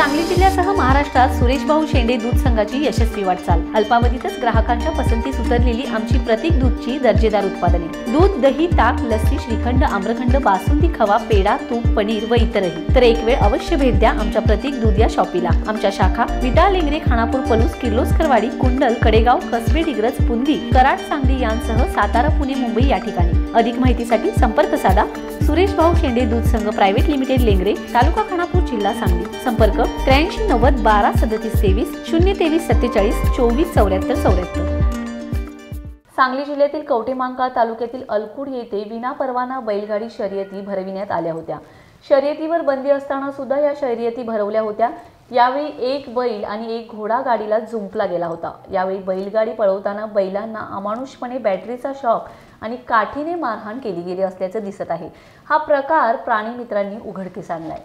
सांगली जिल्ह्यासह महाराष्ट्रात सुरेश भाऊ शेंडे दूध संघाची यशस्वी वाटचाल। अल्पावधीतच ग्राहकांच्या पसंतीस उतरलेली आमची प्रतीक दूधची दर्जेदार उत्पादने, दूध, दही, ताक, लस्सी, श्रीखंड, आम्रखंड, बासुंदी, खवा, पेढा, तूप, पनीर व इतरही। तर एक वेळ अवश्य भेट द्या आमच्या प्रतीक दूध या शॉपीला। आमच्या शाखा विटा, लेंगरे, खानापूर, पलूस, किर्लोस्करवाडी, कुंडल, कडेगाव, कसबे, डिग्रज, पुंदी, कराड, सांगली यांसह सातारा, पुणे, मुंबई या ठिकाणी। अधिक माहितीसाठी संपर्क साधा सुरेश भाऊ शेंडे दूध संघ प्रायव्हेट लिमिटेड, लेंगरे, तालुका खानापूर, जिल्हा सांगली। संपर्क 83 90 12 37 23 023 47 24 74 74। सांगली जिल्ह्यातील कवठेमहांकाळ तालुक्यातील अलकुड येथे विनापरवाना बैलगाडी शर्यती भरविण्यात आल्या होत्या। शर्यतीवर बंदी असताना सुद्धा या शर्यती भरवल्या होत्या। यावेळी एक बैल आणि एक घोडा गाडीला जुंपला गेला होता। यावेळी बैलगाडी पळवताना बैलांना अमानुषपणे बॅटरीचा शॉक आणि काठीने मारहाण केली गेली असल्याचे दिसत आहे। हा प्रकार प्राणी मित्रांनी उघडकीस आणलाय।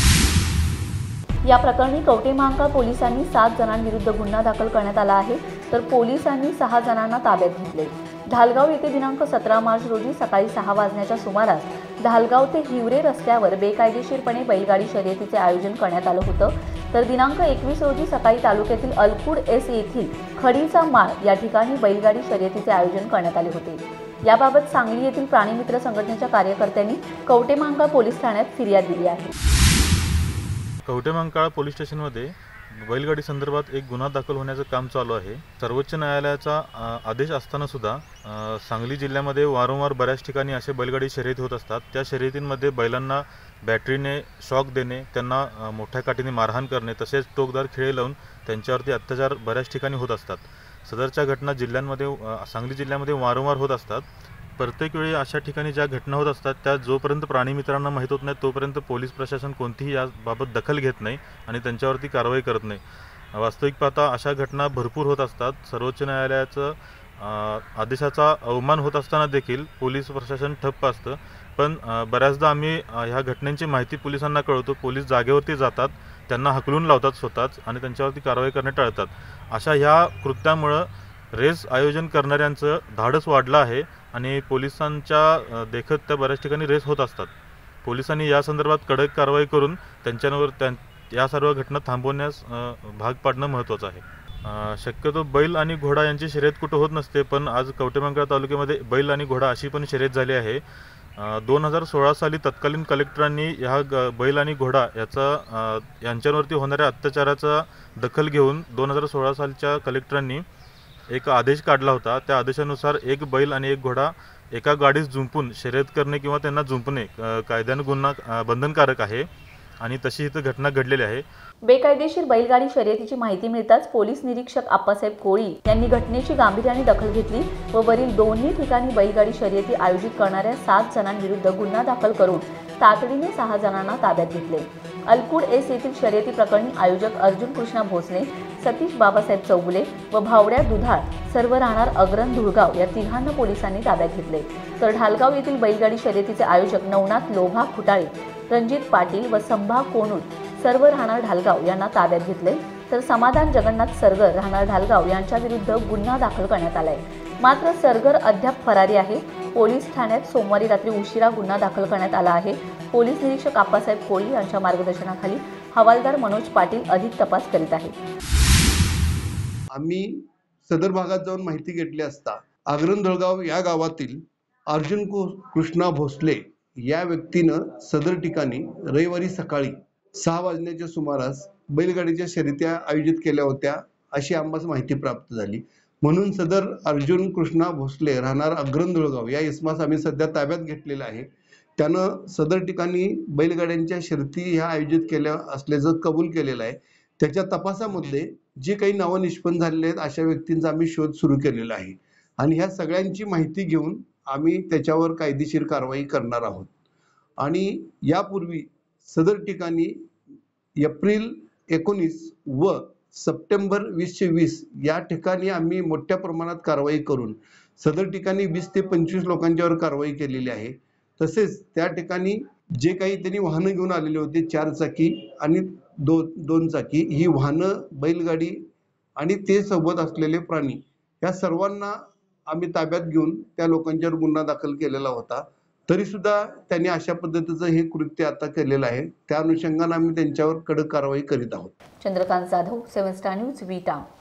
या प्रकरणी कवठेमहांकाळ पोलिसांनी 7 जणांविरुद्ध गुन्हा दाखल करण्यात आला आहे, तर पोलिसांनी 6 जणांना ताब्यात घेतले। धालगाव येथे दिनांक 17 मार्च रोजी सकाळी 6 वाजण्याच्या सुमारास धालगाव ते हिवरे रस्त्यावर बेकायदेशीरपणे बैलगाडी शर्यतीचे आयोजन करण्यात आलं होतं। तर दिनांक 21 रोजी सकाळी तालुक्यातील अलकुड एस येथील खडीचा माळ या ठिकाणी बैलगाडी शर्यतीचे आयोजन करण्यात आले होते। याबाबत सांगली येथील प्राणीमित्र संघटनेच्या कार्यकर्त्यांनी कवठेमहांकाळ पोलीस ठाण्यात फिर्याद दिली आहे। कवठेमहांकाळ पोलीस स्टेशनमध्ये बैलगाडी संदर्भात एक गुन्हा दाखल होण्याचं काम चालू आहे। सर्वोच्च न्यायालयाचा आदेश असताना सुद्धा सांगली जिल्ह्यामध्ये वारंवार बऱ्याच ठिकाणी असे बैलगाडी शर्यती होत असतात। त्या शर्यतींमध्ये बैलांना बॅटरीने शॉक देणे, त्यांना मोठ्या काठीने मारहाण करणे, तसेच टोकदार खिळे लावून त्यांच्यावरती अत्याचार बऱ्याच ठिकाणी होत असतात। सदरच्या घटना सांगली जिल्ह्यामध्ये वारंवार होत असतात। प्रत्येक वेळी अशा ठिकाणी ज्या घटना होत असतात त्या जोपर्यंत प्राणी मित्रांना माहीत होत नाही तोपर्यंत पोलीस प्रशासन कोणतीही याबाबत दखल घेत नाही आणि त्यांच्यावरती कारवाई करत नाही। वास्तविक पाहता अशा घटना भरपूर होत असतात। सर्वोच्च न्यायालयाचं आदेशाचा अवमान होत असताना देखील पोलीस प्रशासन ठप्प असतं। पण बऱ्याचदा आम्ही ह्या घटनांची माहिती पोलिसांना कळवतो, पोलीस जागेवरती जातात, त्यांना हकलून लावतात स्वतःच आणि त्यांच्यावरती कारवाई करणे टाळतात। अशा ह्या कृत्यामुळं रेस आयोजन करणाऱ्यांचं धाडस वाढलं आहे आणि पोलिसांच्या देखत त्या बऱ्याच ठिकाणी रेस होत असतात। पोलिसांनी या संदर्भात कडक कारवाई करून त्यांच्यावर या सर्व घटना थांबवण्यास भाग पाडणं महत्त्वाचं आहे। शक्यतो बैल आणि घोडा यांची शर्यत कुठं होत नसते, पण आज कवठेमहांकाळ तालुक्यामध्ये बैल आणि घोडा अशी पण शर्यत झाली आहे। 2016 साली तत्कालीन कलेक्टरांनी ह्या बैल आणि घोडा यांच्यावरती होणाऱ्या अत्याचाराचा दखल घेऊन 2016 सालच्या कलेक्टरांनी एक आदेश काढला होता। त्या आदेशानुसार एक बैल आणि एक घोडा एका गाडीत जुंपून शर्यत करणे किंवा त्यांना जुंपणे कायद्याने गुन्हा बंधनकारक आहे आणि तशी इथं घटना घडलेली आहे। बेकायदेशीर बैलगाडी शर्यतीची माहिती मिळताच पोलीस निरीक्षक आप्पासाहेब कोळी यांनी घटनेची गांभीर्याने दखल घेतली व वरील दोन्ही ठिकाणी बैलगाडी शर्यती आयोजित करणाऱ्या 7 जणांविरुद्ध गुन्हा दाखल करून तातडीने 6 जणांना ताब्यात घेतले। अलकुड एस येथील शर्यती प्रकरणी आयोजक अर्जुन कृष्णा भोसले, सतीश बाबासाहेब चौगुले व भावड्या दुधाळ सर्व राहणार अग्रन धुळगाव या तिघांना पोलिसांनी ताब्यात घेतले। तर ढालगाव येथील बैलगाडी शर्यतीचे आयोजक नवनाथ लोभा खुटाळे, रणजित पाटील व संभा कोणूर सर्व राहणार ढालगाव यांना ताब्यात घेतले। तर समाधान जगन्नाथ सरगर राहणार ढालगाव यांच्या विरुद्ध गुन्हा दाखल करण्यात आलाय। मात्र सरगर अद्याप फरारी आहे। पोलीस ठाण्यात सोमवारी रात्री उशिरा गुन्हा दाखल करण्यात आला आहे। पोलीस निरीक्षक आप्पासाहेब कोळी यांच्या मार्गदर्शनाखाली हवालदार मनोज पाटील अधिक तपास करीत आहेत। आम्ही सदर भागात जाऊन माहिती घेतली असता अग्रन धुळगाव या गावातील अर्जुन कृष्णा भोसले या व्यक्तीनं सदर ठिकाणी रविवारी सकाळी 6 वाजण्याच्या सुमारास बैलगाडीच्या शर्यत्या आयोजित केल्या होत्या अशी आम्हाला माहिती प्राप्त झाली। म्हणून सदर अर्जुन कृष्णा भोसले राहणार अग्रन धुळगाव या इसमास आम्ही सध्या ताब्यात घेतलेला आहे। त्यानं सदर ठिकाणी बैलगाड्यांच्या शर्यती ह्या आयोजित केल्या असल्याचं कबूल केलेलं आहे। त्याच्या तपासामध्ये जे काही नावं निष्पन्न झालेले आहेत अशा व्यक्तींचा आम्ही शोध सुरू केलेला आहे आणि ह्या सगळ्यांची माहिती घेऊन आम्ही त्याच्यावर कायदेशीर कारवाई करणार आहोत। आणि यापूर्वी सदर ठिकाणी एप्रिल 19 व सप्टेंबर 2020 या ठिकाणी आम्ही मोठ्या प्रमाणात कारवाई करून सदर ठिकाणी 20 ते 25 लोकांच्यावर कारवाई केलेली आहे। तसेच त्या ठिकाणी जे काही त्यांनी वाहनं घेऊन आलेले होते 4 चाकी आणि 2 चाकी ही वाहनं, बैलगाडी आणि ते सोबत असलेले प्राणी या सर्वांना आम्ही ताब्यात घेऊन त्या लोकांच्यावर गुन्हा दाखल केलेला होता तरी सुद्धा त्यांनी अशा पद्धतीचं हे कृत्य आता केलेलं आहे. त्या अनुषंगाने आम्ही त्यांच्यावर कडक कारवाई करीत आहोत. चंद्रकांत जाधव, 7 स्टार न्यूज, विटा.